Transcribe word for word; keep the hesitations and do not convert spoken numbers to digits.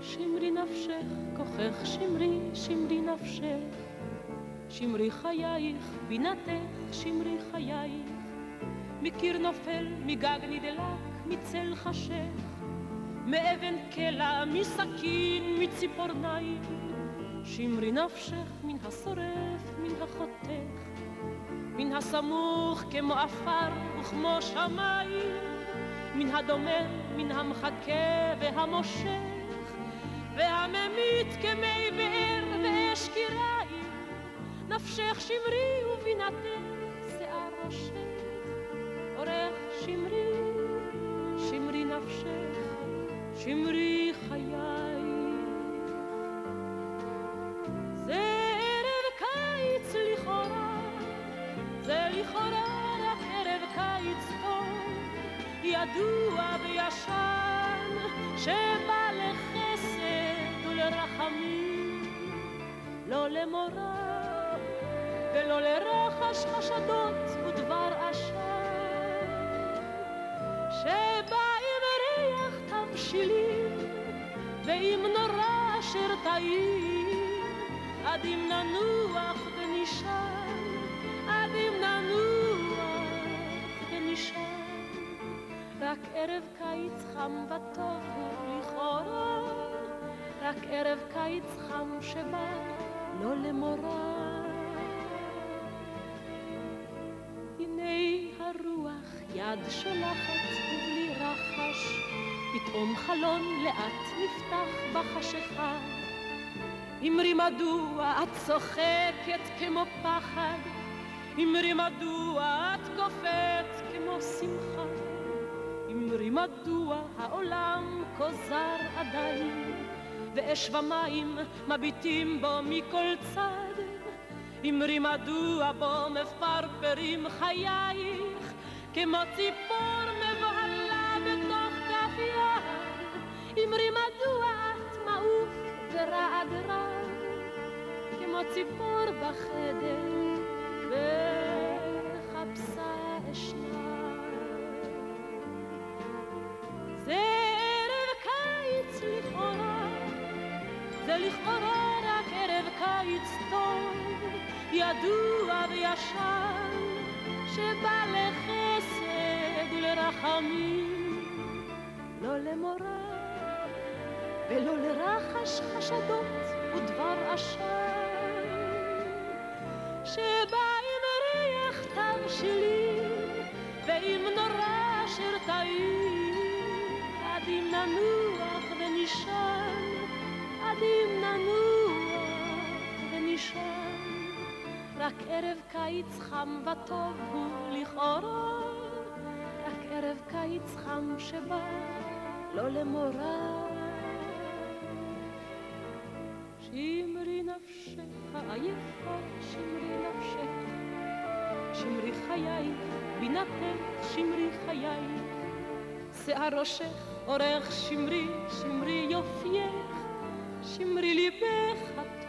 שמרי נפשך, כוחך שמרי, שמרי נפשך, שמרי חייך, בינתך, שמרי חייך, מקיר נופל, מגג נדלק, מצל חשך, מאבן קלע, מסכין, מציפורניים, שמרי נפשך, מן השורף, מן החותך, מן הסמוך כמו אפר וכמו שמיים, מן הדומם, מן המחכה והמושך, והממית כמי באר ואש קיריים, נפשך שמרי ובינתך שיער ראשך, אורך שמרי, שמרי נפשך, שמרי חייך. זה ערב קיץ לכאורה, זה לכאורה רק ערב קיץ טוב, ידוע וישן שבא לחסד ולרחמים, לא למורא ולא לרחש חשדות ודבר עשן, שבא עם ריח תבשילים ועם נורא אשר טעים, עד אם ננוח ונשן, עד אם ננוח ונשן. רק ערב קיץ חם וטוב הוא לכאורה, רק ערב קיץ חם שבא לא למורא. הנה הרוח יד שולחת ובלי רחש, פתאום חלון לאט נפתח בחשיכה. אמרי מדוע את צוחקת כמו פחד, אמרי מדוע את קופאת כמו שמחה, אמרי מדוע העולם כוזר עדיין, ואש ומים מביטים בו מכל צד, אמרי מדוע בו מפרפרים חייך, כמו ציפור מבוהלה בתוך כף יד, אמרי מדוע את מעוף ורעד רב, כמו ציפור בחדר וחפשה אשנה. זה ערב קיץ לכאורה, זה לכאורה רק ערב קיץ טוב, ידוע וישן שבא לחסד ולרחמים, לא למורא ולא לרחש חשדות ודבר עשן, שבא עם ריח תבשילים ועם נורא אשר טעים, עד אם ננוח ונשן, עד אם ננוח ונשן. רק ערב קיץ חם וטוב הוא לכאורה, רק ערב קיץ חם שבא לא למורא. שמרי נפשך העייפה, שמרי נפשך, שמרי חייך, בינתך שמרי חייך, שיער ראשך, אורך שמרי, שמרי יופייך, שמרי ליבך